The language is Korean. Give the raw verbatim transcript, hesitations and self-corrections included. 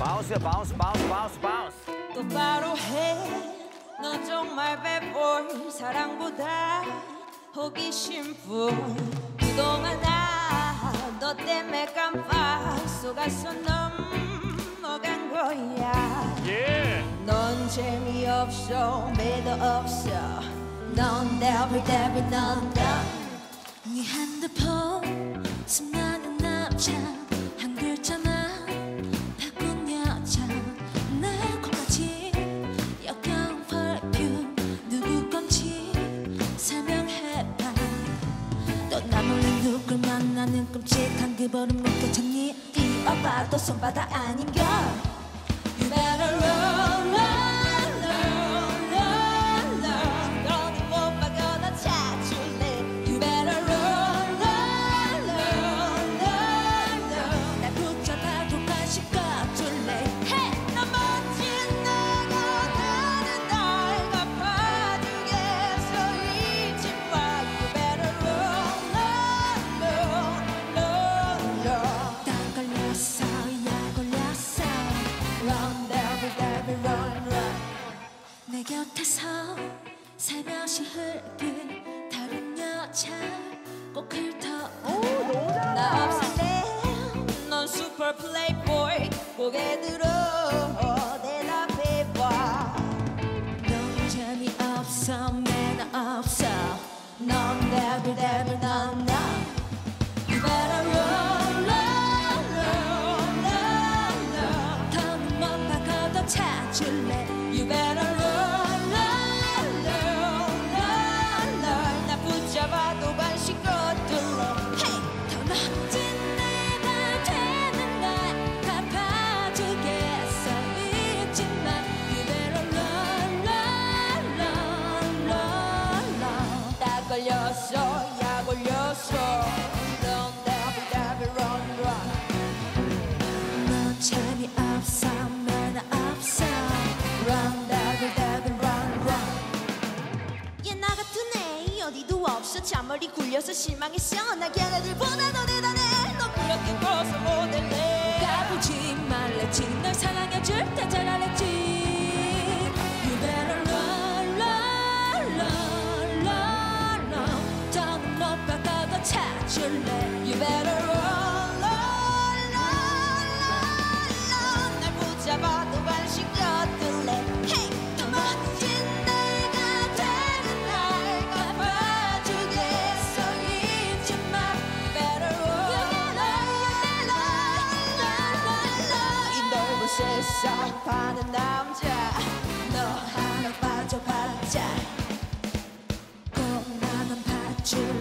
바운스야 바운스 바운스 바운스 바운스. 똑바로 해. 넌 정말 배볼 사랑보다 호기심뿐. 그동안 나 너 때문에 깜빡 속아서 넘어간 거야. 예. 넌 재미없어 매도 없어. 넌 devil devil 넌 넌. 네 핸드폰 수많은 남자 한 글자만 바꾼 여자. 내 콩같이 역겨운 퍼퓸 누구 건지 설명해봐. 또 나 몰래 누굴 만나는 끔찍한 그 버릇 묵혀졌니. 뛰어봐도 손바닥 아닌걸. You better run run run run run. 너는 못 박아나 찾을래. You better run run run run run. 날 붙잡아도 관심 꺼줄래. Hey! 너 멋진 내가 되는 날 갚아주겠어 잊지 마. You better run run run run run. 딱 걸렸어 약 걸렸어. Run devil devil run run. 내 곁에서 살며시 흐르는 다른 여자 꼭 훑어봐. 나 없을래. 넌 슈퍼 플레이보이. 고개 들어 대답해봐. 넌 재미없어 매너 없어. 넌 devil devil 넌 넌. You better run run run run run. 더는 못 박아도 찾을래. You better run run run run run. 나 붙잡아도 관심 거둘러. Hey! 더 멋진 내가 되는 날 갚아주겠어 잊지 마. You better run run run run run. 딱 걸렸어 약 올렸어. Run devil devil run run. 넌 재미없어 매너 없어. Run devil devil run run. 얘 나 같은 애 어디도 없어. 잔머리 굴려서 실망했어. 나 걔네들보다 더 대단해. 너 그렇게 커서 못할래. 까불지 말랬지. 널 사랑해줄 때 잘 알았지. You better run run run run run. 더는 못 박아도 찾을래. You better run run run run run. 날 붙잡아도 관심 거둘래. Hey! 더 멋진 내가 되는 날 갚아주겠어 잊지 마. You better run run run run. 이 넓은 세상 파는 남자 너 하나 빠져봤자 꼭 나만 봐줄